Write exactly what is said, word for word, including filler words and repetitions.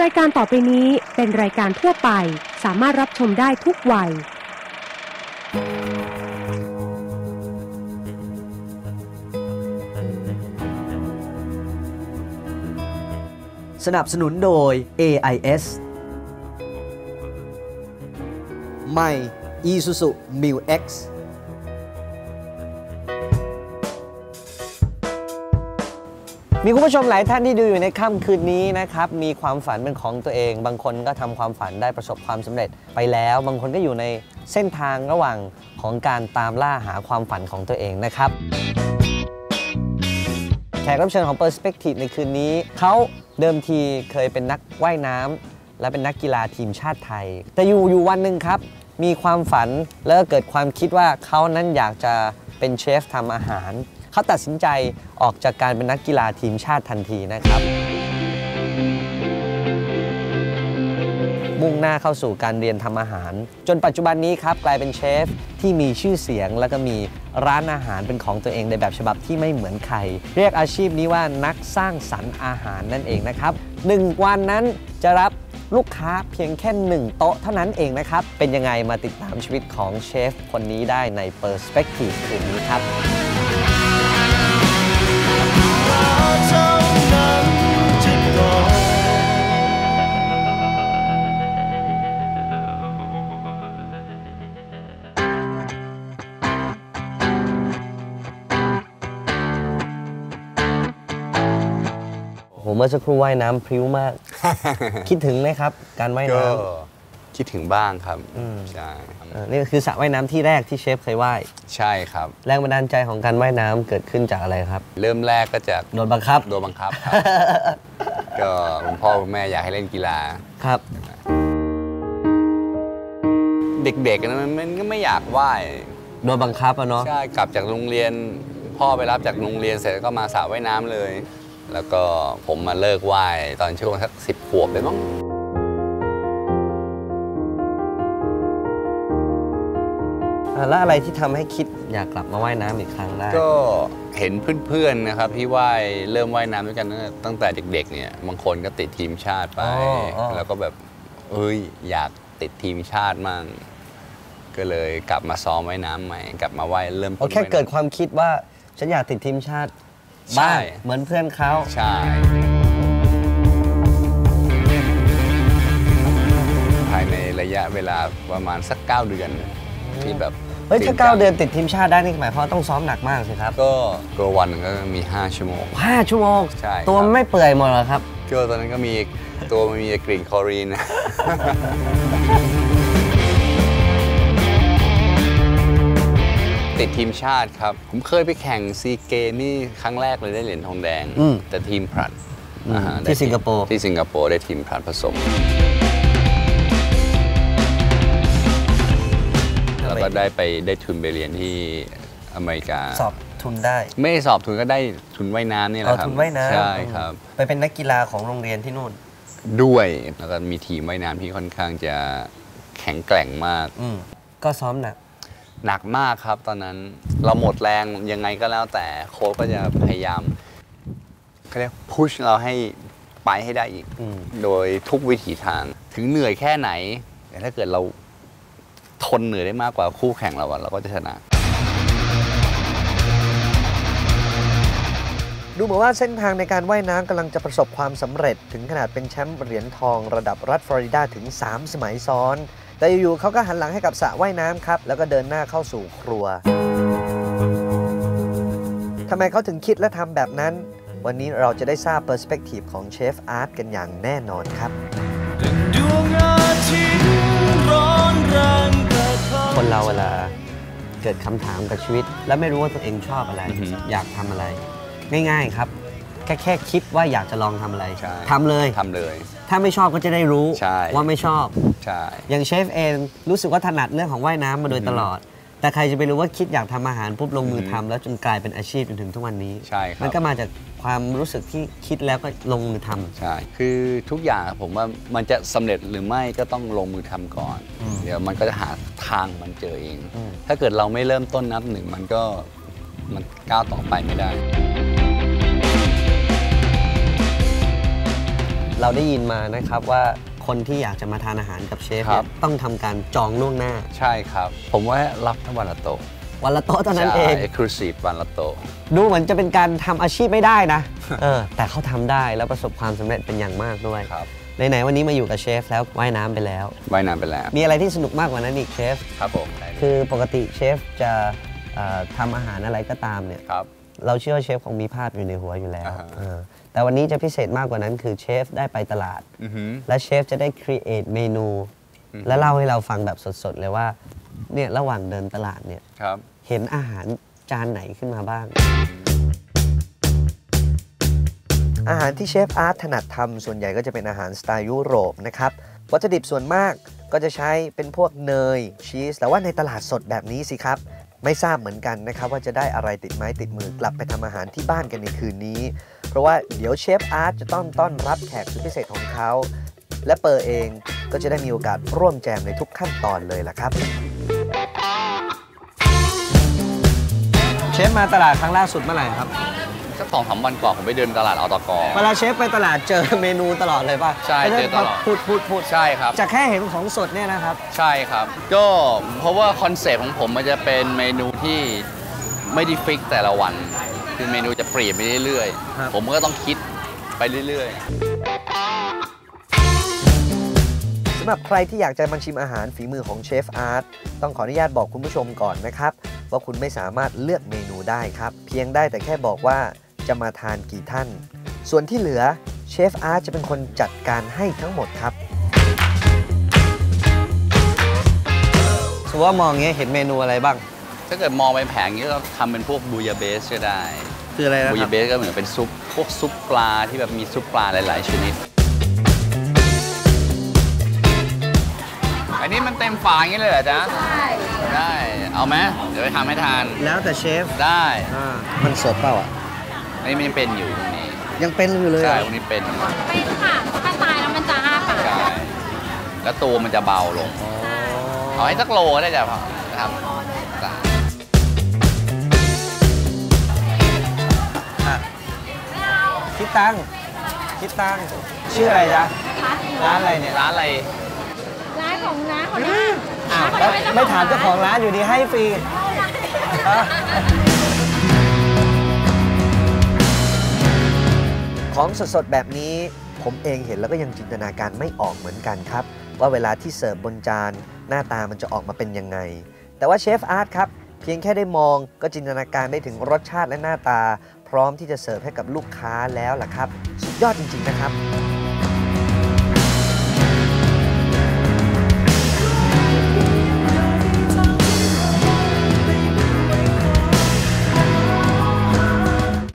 รายการต่อไปนี้เป็นรายการทั่วไปสามารถรับชมได้ทุกวัยสนับสนุนโดย เอ ไอ เอส ใหม่ Isuzu มิว เอ็กซ์ มีคุณผู้ชมหลายท่านที่ดูอยู่ในค่ำคืนนี้นะครับมีความฝันเป็นของตัวเองบางคนก็ทำความฝันได้ประสบความสำเร็จไปแล้วบางคนก็อยู่ในเส้นทางระหว่างของการตามล่าหาความฝันของตัวเองนะครับแขกรับเชิญของ Perspective ในคืนนี้เขาเดิมทีเคยเป็นนักว่ายน้ำและเป็นนักกีฬาทีมชาติไทยแต่อยู่อยู่วันหนึ่งครับมีความฝันแล้วก็เกิดความคิดว่าเขานั้นอยากจะเป็นเชฟทำอาหารเขาตัดสินใจออกจากการเป็นนักกีฬาทีมชาติทันทีนะครับมุ่งหน้าเข้าสู่การเรียนทำอาหารจนปัจจุบันนี้ครับกลายเป็นเชฟที่มีชื่อเสียงแล้วก็มีร้านอาหารเป็นของตัวเองในแบบฉบับที่ไม่เหมือนใครเรียกอาชีพนี้ว่านักสร้างสรรค์อาหารนั่นเองนะครับหนึ่งวันนั้นจะรับลูกค้าเพียงแค่หนึ่งโต๊ะเท่านั้นเองนะครับเป็นยังไงมาติดตามชีวิตของเชฟคนนี้ได้ใน Perspective คืนนี้ครับผมเมื่อสักครู่ว่ายน้ำพริ้วมาก คิดถึงไหมครับการว่ายน้ำคิดถึงบ้างครับใช่นี่คือสระว่ายน้ำที่แรกที่เชฟเคยว่ายใช่ครับแรงบันดาลใจของการว่ายน้ำเกิดขึ้นจากอะไรครับเริ่มแรกก็จากโดนบังคับโดนบังคับครับ ก็คุณพ่อคุณแม่อยากให้เล่นกีฬาครับเด็กๆนั้นมันก็ไม่อยากว่ายโดนบังคับอะเนาะใช่กลับจากโรงเรียนพ่อไปรับจากโรงเรียนเสร็จก็มาสระว่ายน้ำเลยแล้วก็ผมมาเลิกว่ายตอนช่วงสักสิบขวบเลยมั้งแล้วอะไรที่ทำให้คิดอยากกลับมาว่ายน้ำอีกครั้งได้ก็เห็นเพื่อนๆนะครับที่ว่ายเริ่มว่ายน้ำด้วยกันตั้งแต่เด็กๆเนี่ยบางคนก็ติดทีมชาติไปแล้วก็แบบเอ้ยอยากติดทีมชาติมั่งก็เลยกลับมาซ้อมว่ายน้ำใหม่กลับมาว่ายเริ่มต้นแค่เกิดความคิดว่าฉันอยากติดทีมชาติบ้างเหมือนเพื่อนเขาใช่ภายในระยะเวลาประมาณสักเก้าเดือนที่แบบเฮ้ยถ้าเก้าเดือนติดทีมชาติได้นี่หมายความว่าต้องซ้อมหนักมากสิครับก็ก็วันนึงก็มีห้าชั่วโมงห้าชั่วโมงใช่ตัวไม่เปื่อยหมดหรอครับก็ตอนนั้นก็มีตัวมีกลิ่นคลอรีนติดทีมชาติครับผมเคยไปแข่งซีเกมนี่ครั้งแรกเลยได้เหรียญทองแดงแต่ทีมผลัดที่สิงคโปร์ที่สิงคโปร์ได้ทีมผลัดผสมแล้วก็ได้ไปได้ทุนไปเรียนที่อเมริกาสอบทุนได้ไม่สอบทุนก็ได้ทุนว่ายน้ำนี่แหละครับทุนว่ายน้ำใช่ครับไปเป็นนักกีฬาของโรงเรียนที่นู่นด้วยแล้วก็มีทีมว่ายน้ำที่ค่อนข้างจะแข็งแกร่งมากก็ซ้อมหนักหนักมากครับตอนนั้นเราหมดแรงยังไงก็แล้วแต่โค้ชก็จะพยายามเขาเรียกพุชเราให้ไปให้ได้อีกโดยทุกวิถีทางถึงเหนื่อยแค่ไหนแต่ถ้าเกิดเราทนเหนื่อยได้มากกว่าคู่แข่งเราเราก็จะชนะดูเหมือนว่าเส้นทางในการว่ายน้ำกำลังจะประสบความสำเร็จถึงขนาดเป็นแชมป์เหรียญทองระดับรัฐฟลอริดาถึงสามสมัยซ้อนแต่อยู่ๆเขาก็หันหลังให้กับสระว่ายน้ำครับแล้วก็เดินหน้าเข้าสู่ครัวทำไมเขาถึงคิดและทำแบบนั้นวันนี้เราจะได้ทราบ Perspective ของเชฟอาร์ตกันอย่างแน่นอนครับคนเราเวลาเกิดคำถามกับชีวิตแล้วไม่รู้ว่าตัวเองชอบอะไร อยากทำอะไรง่ายๆครับแค่แค่คิดว่าอยากจะลองทำอะไรทำเลยทำเลยถ้าไม่ชอบก็จะได้รู้ว่าไม่ชอบใช่อย่างเชฟเองรู้สึกว่าถนัดเรื่องของว่ายน้ำมาโดยตลอดแต่ใครจะไปรู้ว่าคิดอยากทำอาหารปุ๊บลงมือทำแล้วจนกลายเป็นอาชีพจนถึงทุกวันนี้ใช่ครับมันก็มาจากความรู้สึกที่คิดแล้วก็ลงมือทำใช่คือทุกอย่างผมว่ามันจะสำเร็จหรือไม่ก็ต้องลงมือทำก่อนเดี๋ยวมันก็จะหาทางมันเจอเองถ้าเกิดเราไม่เริ่มต้นนับหนึ่งมันก็มันก้าวต่อไปไม่ได้เราได้ยินมานะครับว่าคนที่อยากจะมาทานอาหารกับเชฟเนี่ยต้องทำการจองล่วงหน้าใช่ครับผมว่ารับทั้งวันละโต๊ะวันละโต๊ะเท่านั้นเอง Exclusive วันละโต๊ะดูเหมือนจะเป็นการทำอาชีพไม่ได้นะ เออแต่เขาทำได้แล้วประสบความสำเร็จเป็นอย่างมากด้วยครับไหนๆวันนี้มาอยู่กับเชฟแล้วว่ายน้ำไปแล้วว่ายน้ำไปแล้วมีอะไรที่สนุกมากกว่านั้นอีกเชฟครับผมคือปกติเชฟจะทำอาหารอะไรก็ตามเนี่ยเราเชื่อว่าเชฟคงมีภาพอยู่ในหัวอยู่แล้วแต่วันนี้จะพิเศษมากกว่านั้นคือเชฟได้ไปตลาดและเชฟจะได้ครีเอทเมนูและเล่าให้เราฟังแบบสดๆเลยว่าเนี่ยระหว่างเดินตลาดเนี่ยเห็นอาหารจานไหนขึ้นมาบ้างอาหารที่เชฟอาร์ตถนัดทำส่วนใหญ่ก็จะเป็นอาหารสไตล์ยุโรปนะครับวัตถุดิบส่วนมากก็จะใช้เป็นพวกเนยชีสแต่ว่าในตลาดสดแบบนี้สิครับไม่ทราบเหมือนกันนะครับว่าจะได้อะไรติดไม้ติดมือกลับไปทำอาหารที่บ้านกันในคืนนี้เพราะว่าเดี๋ยวเชฟอาร์ตจะต้องต้อนรับแขกสุดพิเศษของเขาและเปอร์เองก็จะได้มีโอกาสร่วมแจมในทุกขั้นตอนเลยล่ะครับเชฟมาตลาดครั้งล่าสุดเมื่อไหร่ครับสักสองสามวันก่อนผมไปเดินตลาดอตกเวลาเชฟไปตลาดเจอเมนูตลอดเลยป่ะใช่เจอตลอดพูดพูดพูดใช่ครับจากแค่เห็นของสดเนี่ยนะครับใช่ครับก็เพราะว่าคอนเซปต์ของผมมันจะเป็นเมนูที่ไม่ได้ฟิกแต่ละวันคือเมนูจะเปลี่ยนไปเรื่อยๆผมก็ต้องคิดไปเรื่อยๆสำหรับใครที่อยากจะมาชิมอาหารฝีมือของเชฟอาร์ตต้องขออนุญาตบอกคุณผู้ชมก่อนนะครับว่าคุณไม่สามารถเลือกเมนูได้ครับเพียงได้แต่แค่บอกว่าจะมาทานกี่ท่านส่วนที่เหลือเชฟอาร์ตจะเป็นคนจัดการให้ทั้งหมดครับสมมติว่ามองเงี้ยเห็นเมนูอะไรบ้างถ้าเกิดมองไปแผงนี้เราทำเป็นพวกบูยาเบสก็ได้คืออะไรนะบูยาเบสก็เหมือนเป็นซุปพวกซุปปลาที่แบบมีซุปปลาหลายๆชนิดอันนี้มันเต็มฝาอย่างนี้เลยเหรอจ๊ะใช่ได้เอาไหมเดี๋ยวไปทำให้ทานแล้วแต่เชฟได้มันสดเปล่าอ่ะอันนี้มันยังเป็นอยู่ตรงนี้ยังเป็นอยู่เลยใช่ตรงนี้เป็นเป็นค่ะถ้าตายแล้วมันจะอ้าปากใช่แล้วตัวมันจะเบาลงเอาให้สักโลได้จ้ะพ่อนะครับคิดตังคิดตังชื่ออะไรจ๊ะร้านอะไรเนี่ยร้านอะไรร้านของน้าของน้าไม่ถามเจ้าของร้านอยู่ดีให้ฟรีของสดๆแบบนี้ผมเองเห็นแล้วก็ยังจินตนาการไม่ออกเหมือนกันครับว่าเวลาที่เสิร์ฟบนจานหน้าตามันจะออกมาเป็นยังไงแต่ว่าเชฟอาร์ตครับเพียงแค่ได้มองก็จินตนาการได้ถึงรสชาติและหน้าตาพร้อมที่จะเสิร์ฟให้กับลูกค้าแล้วล่ะครับสุดยอดจริงๆนะครับ